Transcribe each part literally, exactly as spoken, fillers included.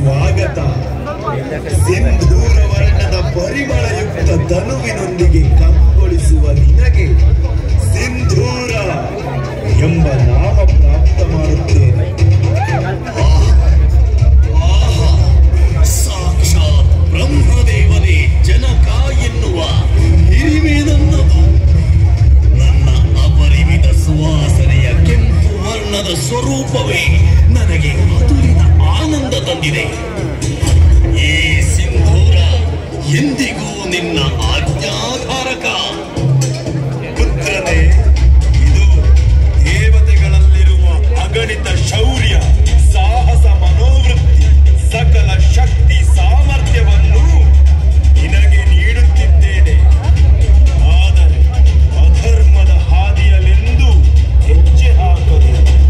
ಸ್ವಾಗತ. ಸಿಂಧೂರ ವರ್ಣದ ಪರಿಮಳಯುಕ್ತ ಧನುವಿನೊಂದಿಗೆ ಕಂಗೊಳಿಸುವ ನಿನಗೆ ಸಿಂಧೂರ ಎಂಬ ನಾಮ ಪ್ರಾಪ್ತ ಮಾಡುತ್ತೇನೆ. ಸಾಕ್ಷಾತ್ ಬ್ರಹ್ಮದೇವನೇ ಜನಕ ಎನ್ನುವ ಹಿರಿಮೆ ನನ್ನದು. ನನ್ನ ಅಪರಿಮಿತ ಸುವಾಸನೆಯ ಕೆಂಪು ವರ್ಣದ ಸ್ವರೂಪವೇ ನನಗೆ ಅತುಲಿತ ಆನಂದ ತಂದಿದೆ. ಈ ಸಿಂಧೂರ ಎಂದಿಗೂ ನಿನ್ನ ಆಜ್ಞಾಧಾರಕ. ಪುತ್ರನೇ, ಇದು ದೇವತೆಗಳಲ್ಲಿರುವ ಅಗಣಿತ ಶೌರ್ಯ, ಸಾಹಸ ಮನೋವೃತ್ತಿ, ಸಕಲ ಶಕ್ತಿ ಸಾಮರ್ಥ್ಯವನ್ನು ನಿನಗೆ ನೀಡುತ್ತಿದ್ದೇನೆ. ಆದರೆ ಅಧರ್ಮದ ಹಾದಿಯಲೆಂದು ಹೆಜ್ಜೆ ಹಾಕದು.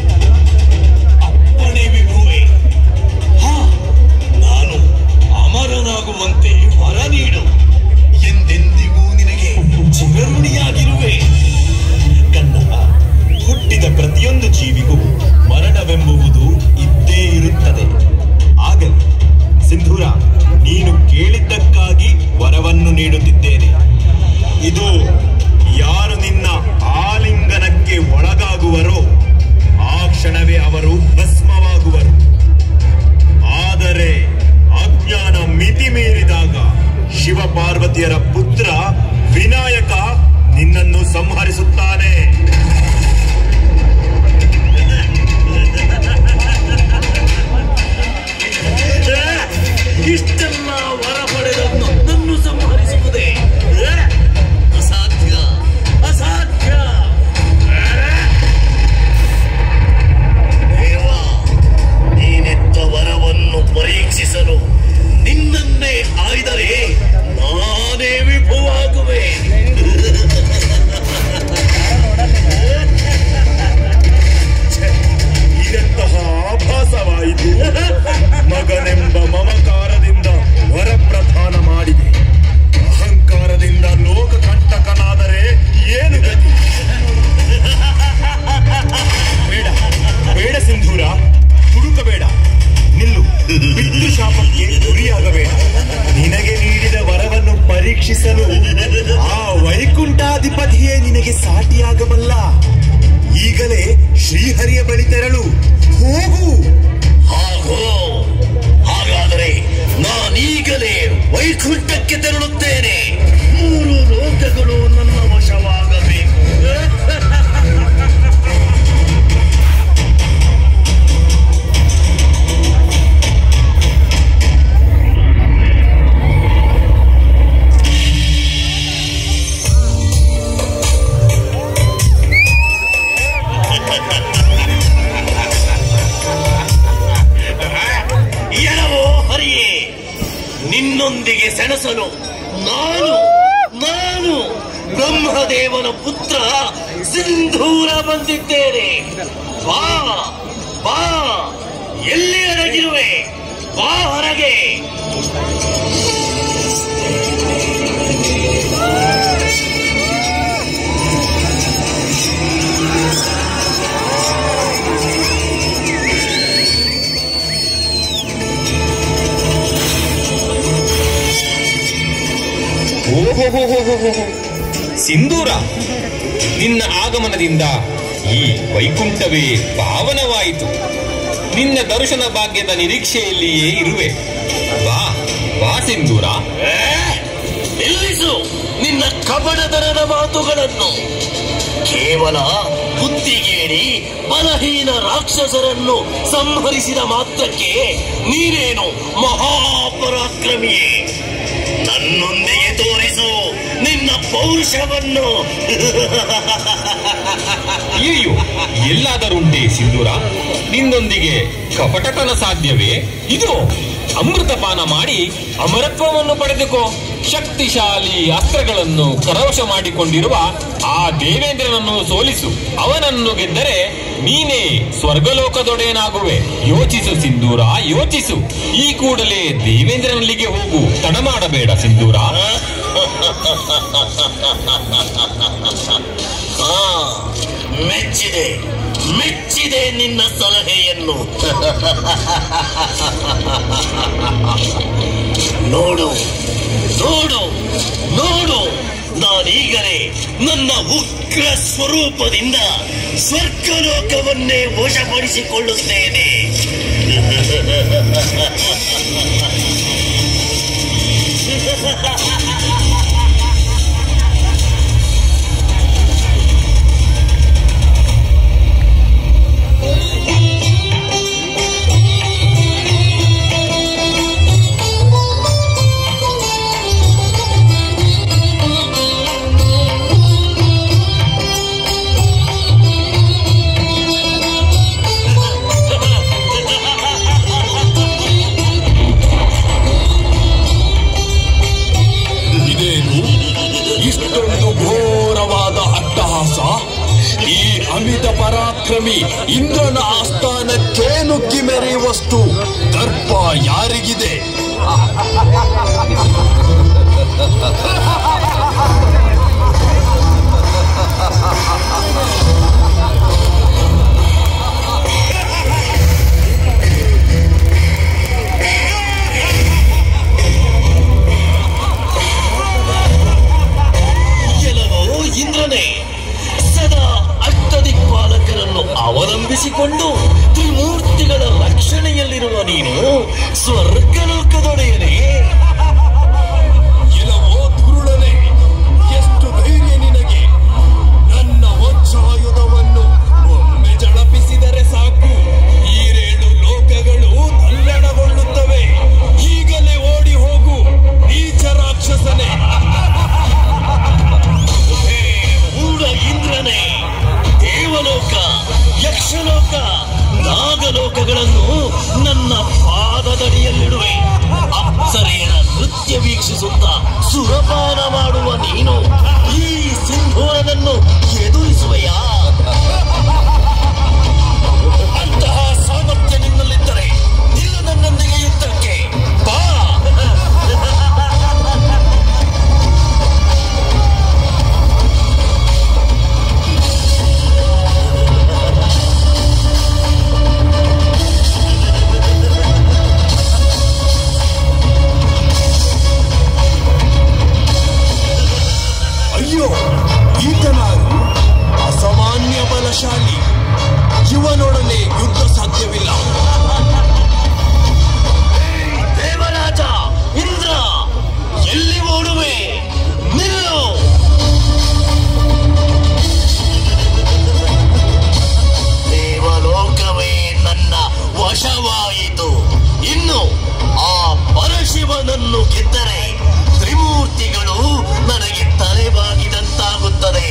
ಅಪ್ಪಣೆ ವಿಭುವೆ. ಹಾ, ನಾನು ಅಮರನಾಗುವಂತೆ ವರ ನೀಡು. ಎಂದೆಂದಿಗೂ ನಿನಗೆ ಚಿರಋಣಿಯಾಗಿರುವೆ. ಕನ್ನಡ, ಹುಟ್ಟಿದ ಪ್ರತಿಯೊಂದು ಜೀವಿಗೂ ಮರಣವೆಂಬುದು ಇದ್ದೇ ಇರುತ್ತದೆ. ಆಗಲಿ ಸಿಂಧೂರ, ನೀನು ಕೇಳಿದ್ದಕ್ಕಾಗಿ ವರವನ್ನು ನೀಡುತ್ತಿದ್ದೇನೆ. ಇದು ಯಾರು ನಿನ್ನ ಆಲಿಂಗನಕ್ಕೆ ಒಳಗಾಗುವರೋ ಆ ಕ್ಷಣವೇ ಅವರು ಭಸ್ಮವಾಗುವರು. ಆದರೆ ಅಜ್ಞಾನ ಮಿತಿ ಮೀರಿದಾಗ ಶಿವಪಾರ್ವತಿಯರ ಪುತ್ರ ವಿನಾಯಕ ನಿನ್ನನ್ನು ಸಂಹರಿಸುತ್ತಾನೆ. ಇಷ್ಟೆಲ್ಲ ವರ ಪಡೆದ ನನ್ನನ್ನು ಸಂಹರಿಸುವುದೇ ಅಸಾಧ್ಯ, ಅಸಾಧ್ಯ. ದೇವ, ನೀನೆತ್ತ ವರವನ್ನು ಪರೀಕ್ಷಿಸಲು ನಿನ್ನನ್ನೇ ಆಯ್ದರೆ ನಾನೇ ವಿಭುವಾಗುವೆ. ಇದೆಂತಹ ಆಭಾಸವಾಯಿತು. ಮಗನೆಂಬ ಮಮಕಾರದಿಂದ ವರಪ್ರಧಾನ ಮಾಡಿದೆ. ಅಹಂಕಾರದಿಂದ ಲೋಕಕಂಟಕನಾದರೆ ಏನು ಗತಿ? ಬೇಡ ಬೇಡ ಸಿಂಧೂರ, ಹುಡುಕಬೇಡ, ನಿಲ್ಲು. ಬಿದ್ದು ಶಾಪಕ್ಕೆ ಗುರಿಯಾಗಬೇಡ. ನಿನಗೆ ನೀಡಿದ ವರವನ್ನು ಪರೀಕ್ಷಿಸಲು ಆ ವೈಕುಂಠಾಧಿಪತಿಯೇ ನಿನಗೆ ಸಾಟಿಯಾಗಬಲ್ಲ. ಈಗಲೇ ಶ್ರೀಹರಿಯ ಬಳಿ ತೆರಳು, ಹೋಗು. ಹಾಗೋ, ಹಾಗಾದರೆ ನಾನೀಗಲೇ ವೈಕುಂಠಕ್ಕೆ ತೆರಳುತ್ತೇನೆ. ಮೂರು ಲೋಕಗಳು ನನ್ನ ವಶವಾಗಬೇಕು. ಎಳವೋ ಹರಿಯೇ, ನಿನ್ನೊಂದಿಗೆ ಸೆಣಸಲು ನಾನು ನಾನು ಬ್ರಹ್ಮದೇವನ ಪುತ್ರ ಸಿಂಧೂರ ಬಂದಿದ್ದೇನೆ. ಬಾ ಬಾ, ಎಲ್ಲಿ ಅಡಗಿರುವೆ? ಬಾ ಹೊರಗೆ. ಸಿಂಧೂರ, ನಿನ್ನ ಆಗಮನದಿಂದ ಈ ವೈಕುಂಠವೇ ಪಾವನವಾಯಿತು. ನಿನ್ನ ದರ್ಶನ ಭಾಗ್ಯದ ನಿರೀಕ್ಷೆಯಲ್ಲಿಯೇ ಇರುವೆ. ಬಾ ಬಾ ಸಿಂಧೂರ. ನಿಲ್ಲಿಸು ನಿನ್ನ ಕಪಟತನದ ಮಾತುಗಳನ್ನು. ಕೇವಲ ಬುದ್ಧಿಗೇಡಿ ಬಲಹೀನ ರಾಕ್ಷಸರನ್ನು ಸಂಹರಿಸಿದ ಮಾತ್ರಕ್ಕೆ ನೀನೇನು ಮಹಾಪರಾಕ್ರಮಿಯೇ? ನನ್ನೊಂದಿಗೆ ತೋರಿಸು ನಿನ್ನ ಪೌರುಷವನ್ನು. ಅಯ್ಯೋ, ಎಲ್ಲಾದರುಂಟೆ ಸಿಂಧೂರ, ನಿನ್ನೊಂದಿಗೆ ಕಪಟತನ ಸಾಧ್ಯವೇ? ಇದು ಅಮೃತಪಾನ ಮಾಡಿ ಅಮರತ್ವವನ್ನು ಪಡೆದುಕೋ. ಶಕ್ತಿಶಾಲಿ ಅಸ್ತ್ರಗಳನ್ನು ಕರವಶ ಮಾಡಿಕೊಂಡಿರುವ ಆ ದೇವೇಂದ್ರನನ್ನು ಸೋಲಿಸು. ಅವನನ್ನು ಗೆದ್ದರೆ ನೀನೇ ಸ್ವರ್ಗಲೋಕದೊಡೆಯನಾಗುವೆ. ಯೋಚಿಸು ಸಿಂಧೂರ, ಯೋಚಿಸು. ಈ ಕೂಡಲೇ ದೇವೇಂದ್ರನಲ್ಲಿಗೆ ಹೋಗು, ತಡ ಮಾಡಬೇಡ ಸಿಂಧೂರ. ಮೆಚ್ಚಿದೆ ಮೆಚ್ಚಿದೆ. ಹೇಗಿದೆ ನಿನ್ನ ಸಲಹೆಯನ್ನು? ನೋಡು ನೋಡು ನೋಡು, ನಾನೀಗಲೇ ನನ್ನ ಉಗ್ರ ಸ್ವರೂಪದಿಂದ ಸ್ವರ್ಗಲೋಕವನ್ನೇ ವಶಪಡಿಸಿಕೊಳ್ಳುತ್ತೇನೆ. ಅಮಿತ ಪರಾಕ್ರಮಿ ಇಂದ್ರನ ಆಸ್ಥಾನಕ್ಕೆ ನುಗ್ಗಿ ಮೆರೆಯುವಷ್ಟು ದರ್ಪ ಯಾರಿಗಿದೆ? ಎಲ್ಲವೋ ಇಂದ್ರನೇ, ಸದಾ ಅಷ್ಟದಿಕ್ಪಾಲಕರನ್ನು ಅವಲಂಬಿಸಿಕೊಂಡು ತ್ರಿಮೂರ್ತಿಗಳ ರಕ್ಷಣೆಯಲ್ಲಿರುವ ನೀನು ಸ್ವರ್ಗಲೋಕದೊಡೆಯನೇ. ಎಲ್ಲವೋ ದುರುಳನೆ, ಎಷ್ಟು ಧೈರ್ಯ ನಿನಗೆ! ನನ್ನ ವಜ್ರಾಯುಧವನ್ನು ಒಮ್ಮೆ ಜಳಪಿಸಿದರೆ ಸಾಕು, ಈರೇಳು ಲೋಕಗಳು ತಲ್ಲಣಗೊಳ್ಳುತ್ತವೆ. ಈಗಲೇ ಓಡಿ ಹೋಗು ನೀಚ ರಾಕ್ಷಸನೇ! ಮೂಢ ಇಂದ್ರನೇ, ದೇವಲೋಕ, ಯಕ್ಷಲೋಕ, ನಾಗಲೋಕಗಳನ್ನು ನನ್ನ ಪಾದದಡಿಯಲ್ಲಿಡುವೆ. ಅಪ್ಸರೆಯರ ನೃತ್ಯ ವೀಕ್ಷಿಸುತ್ತಾ ಸುರಪಾನ ಮಾಡುವ ನೀನು ಈ ಸಿಂಧೂರನನ್ನು ಎದುರಿಸುವೆಯಾ? ಅಂತಹ ಸಾಮರ್ಥ್ಯ ನಿನ್ನಲ್ಲಿದ್ದರೆ ಇಲ್ಲ ನನ್ನೊಂದಿಗೆ ಯುದ್ಧಕ್ಕೆ ಬಾ. ಅಯ್ಯೋ, ಈತನಾರು ಅಸಾಮಾನ್ಯ ಬಲಶಾಲಿ. ಇವನೊಡನೆ ಯುದ್ಧ ಸಾಧ್ಯವಿಲ್ಲ. ದೇವರಾಜ ಇಂದ್ರ, ಎಲ್ಲಿ ಓಡುವೆ? ನಿಲ್ಲು! ದೇವಲೋಕವೇ ನನ್ನ ವಶವಾಯಿತು. ಇನ್ನು ಆ ಪರಶಿವನನ್ನು ಗೆದ್ದರೆ ತ್ರಿಮೂರ್ತಿಗಳು ನನಗೆ ತಲೆಬಾಗಿದಂತಾಗುತ್ತದೆ.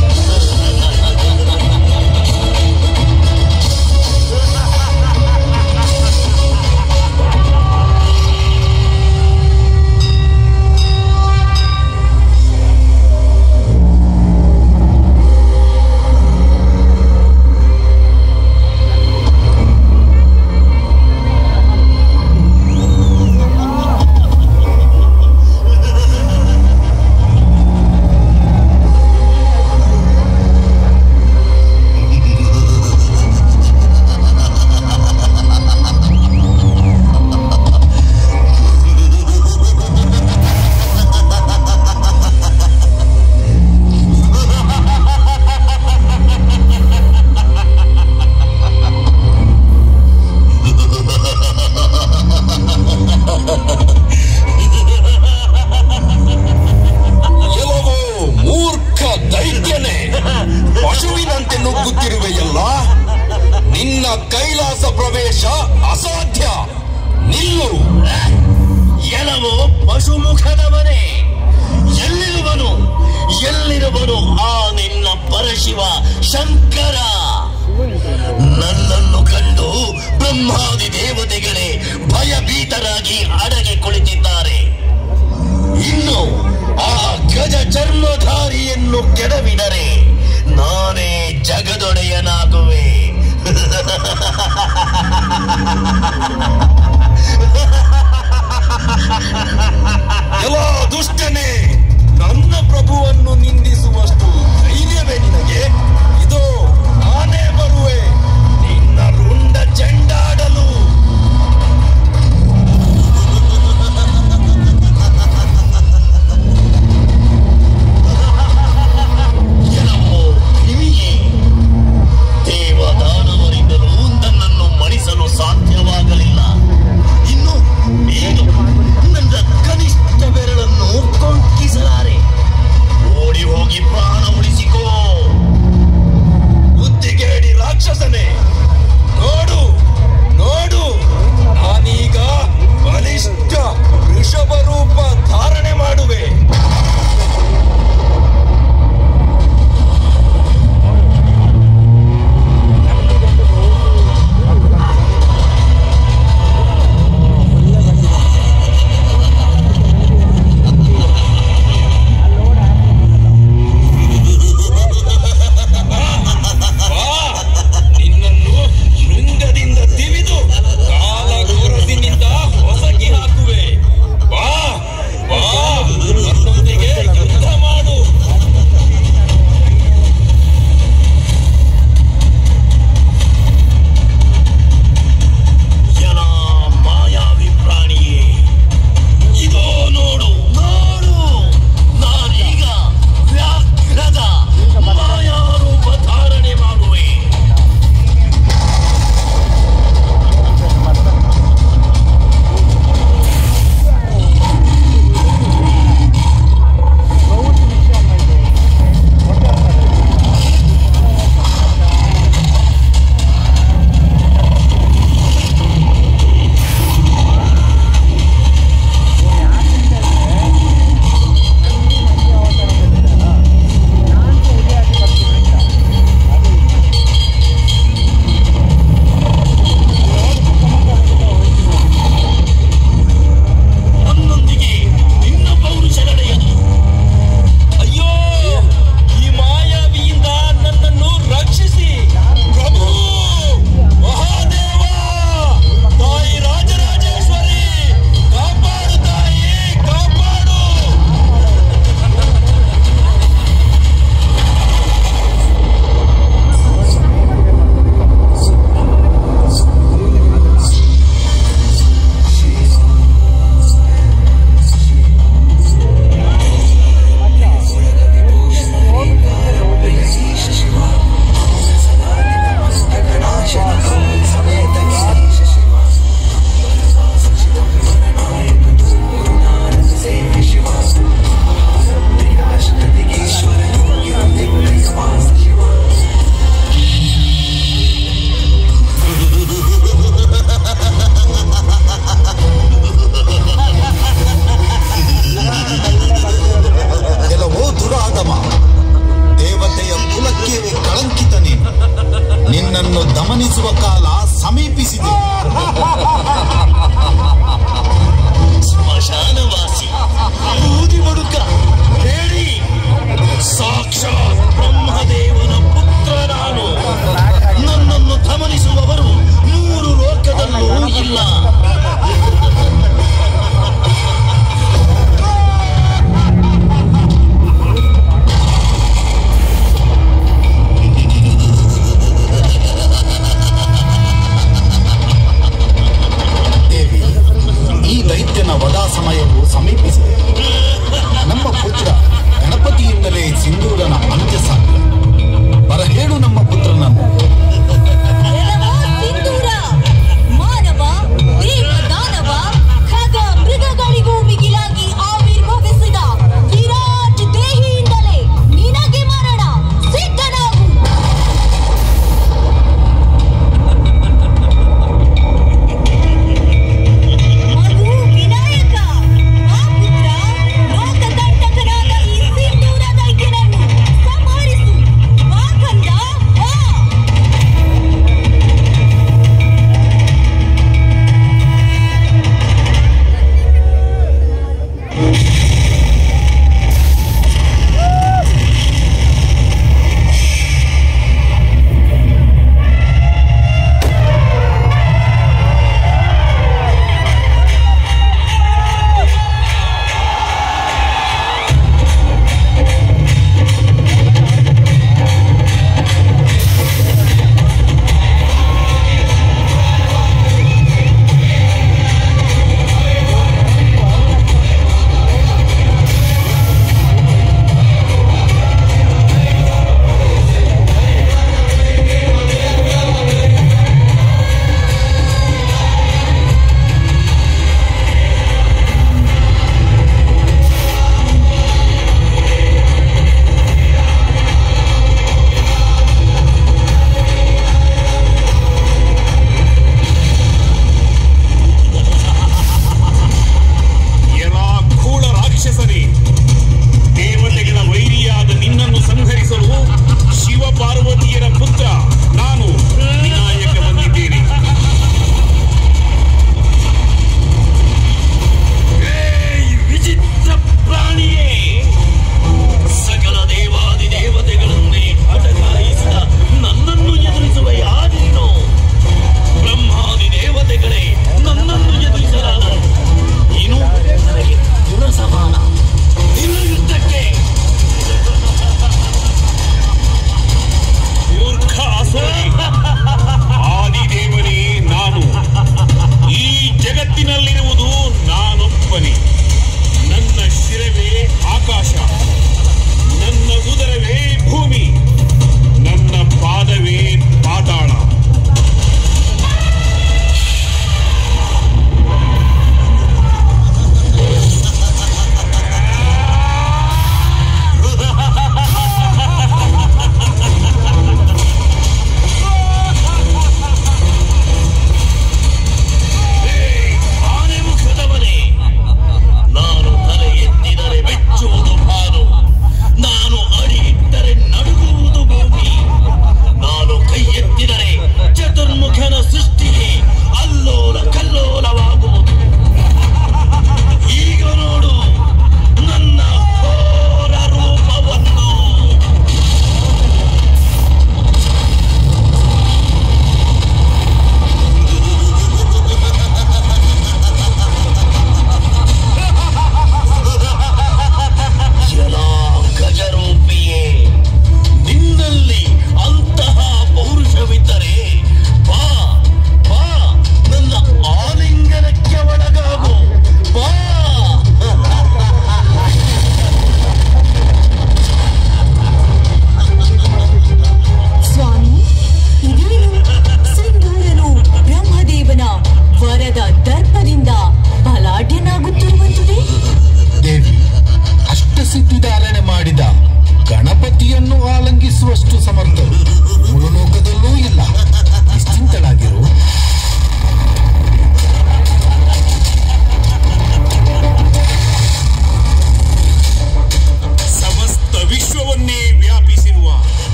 ಪಶುವಿನಂತೆ ನುಗ್ಗುತ್ತಿರುವೆಯಲ್ಲ, ನಿನ್ನ ಕೈಲಾಸ ಪ್ರವೇಶ ಅಸಾಧ್ಯ. ನಿಲ್ಲು! ಎಲ್ಲವೋ ಪಶುಮುಖದವನೇ, ಎಲ್ಲಿರುವನು ಎಲ್ಲಿರುವನು ಆ ನಿನ್ನ ಪರಶಿವ ಶಂಕರ? ನನ್ನನ್ನು ಕಂಡು ಬ್ರಹ್ಮಾದಿ ದೇವತೆಗಳೇ ಭಯಭೀತರಾಗಿ ಅಡಗೆ ಕುಳಿತಿದ್ದಾರೆ. ಇನ್ನು ಆ ಗಜ ಚರ್ಮಧಾರಿಯನ್ನು ಕೆಡವಿದರೆ ನಾನೇ ಜಗದೊಡೆಯನಾಗುವೆ. ಎಲ್ಲ ದುಷ್ಟನೇ, ನನ್ನ ಪ್ರಭುವನ್ನು ನಿಂದಿಸುವಷ್ಟು ಧೈರ್ಯವೇ ನಿನಗೆ? ಇದೋ ನಾನೇ ಬರುವೆ, ನೀ ಸಮೀಪಿಸಿತು.